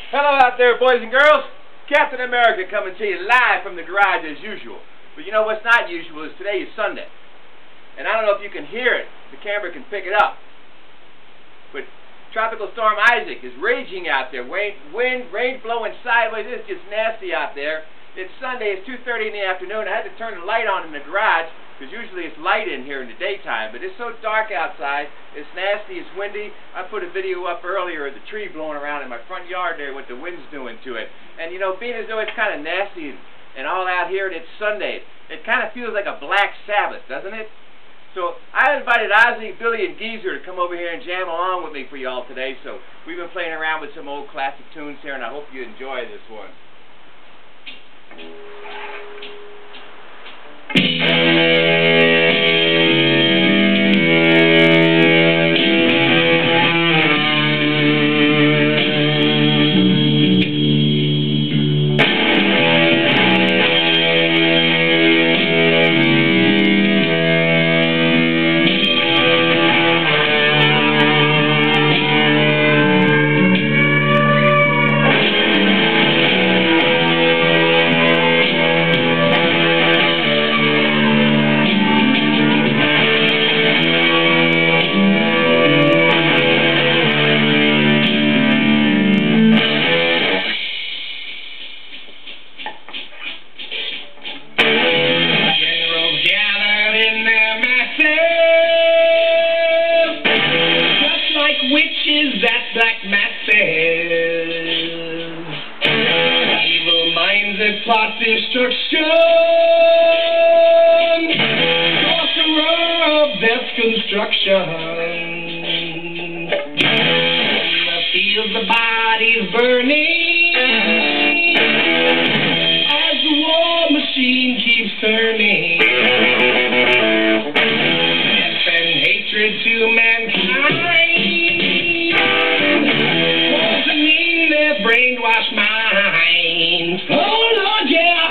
Hello out there, boys and girls. Captain America coming to you live from the garage as usual. But you know what's not usual is today is Sunday. And I don't know if you can hear it. The camera can pick it up. But Tropical Storm Isaac is raging out there. Rain blowing sideways. It's just nasty out there. It's Sunday. It's 2:30 in the afternoon. I had to turn the light on in the garage because usually it's light in here in the daytime. But it's so dark outside. It's nasty. It's windy. I put a video up earlier of the tree blowing around in my front yard there, what the wind's doing to it. And you know, being as though it's kind of nasty and all out here, and it's Sunday, it kind of feels like a Black Sabbath, doesn't it? So I invited Ozzy, Billy, and Geezer to come over here and jam along with me for y'all today. So we've been playing around with some old classic tunes here, and I hope you enjoy this one. Witches at black masses, evil minds that plot destruction, sorcerer of death's construction. In the fields the bodies burning, as the war machine keeps turning. Death and hatred to mankind, brainwashed minds. Oh Lord, yeah.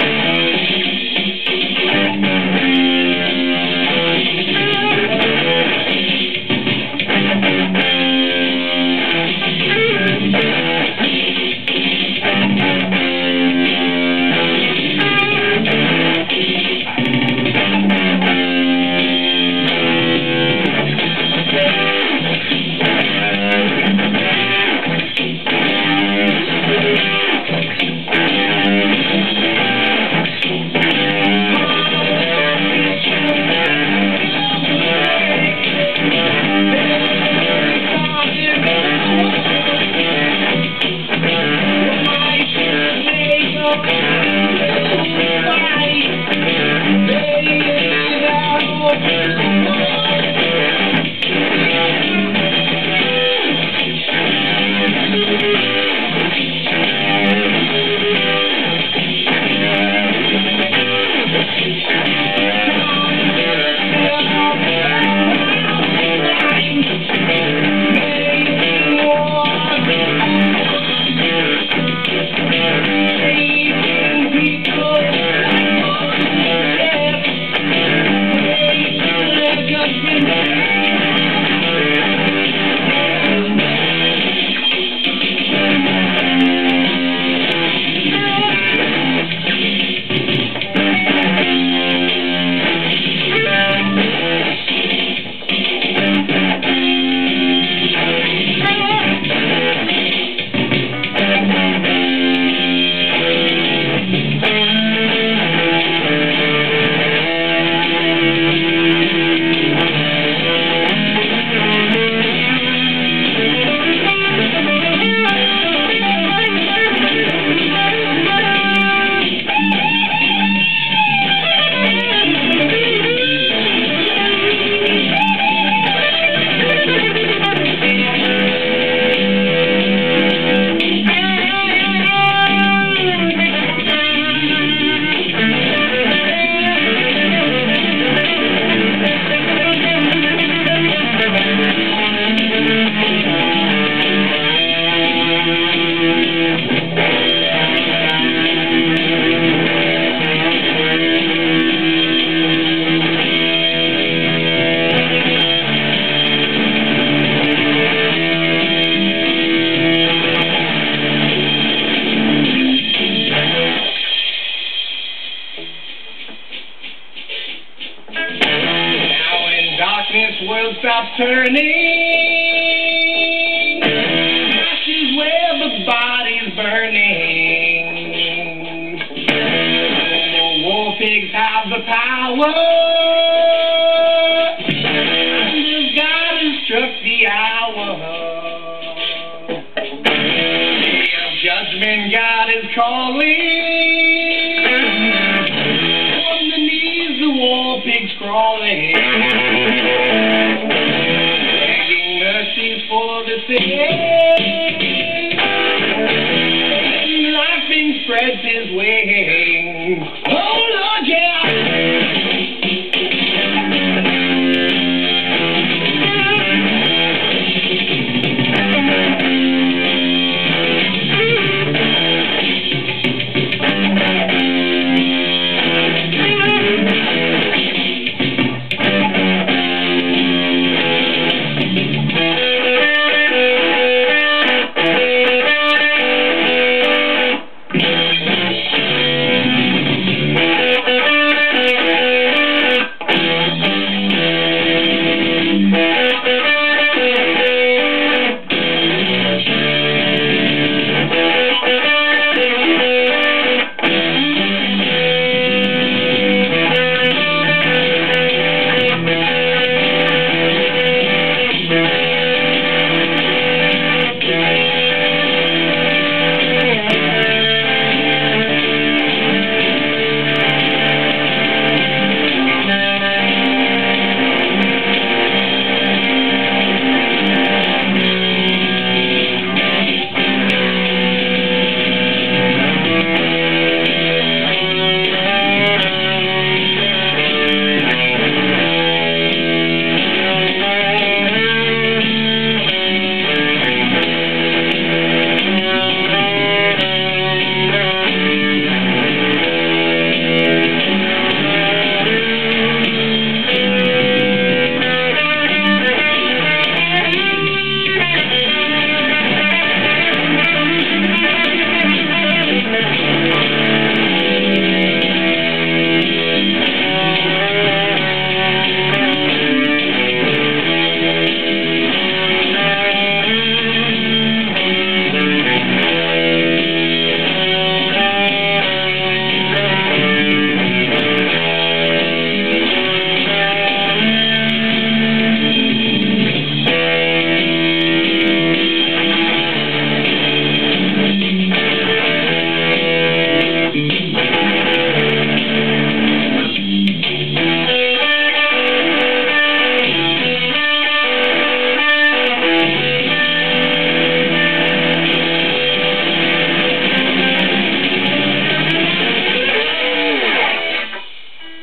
hour. God has struck the hour. Day of judgment, God is calling. On the knees, the war pigs crawling, begging mercies for the sick. Laughing spreads his wings. Oh Lord, yeah.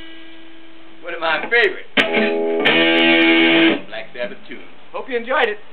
One of my favorite Black Sabbath tunes. Hope you enjoyed it.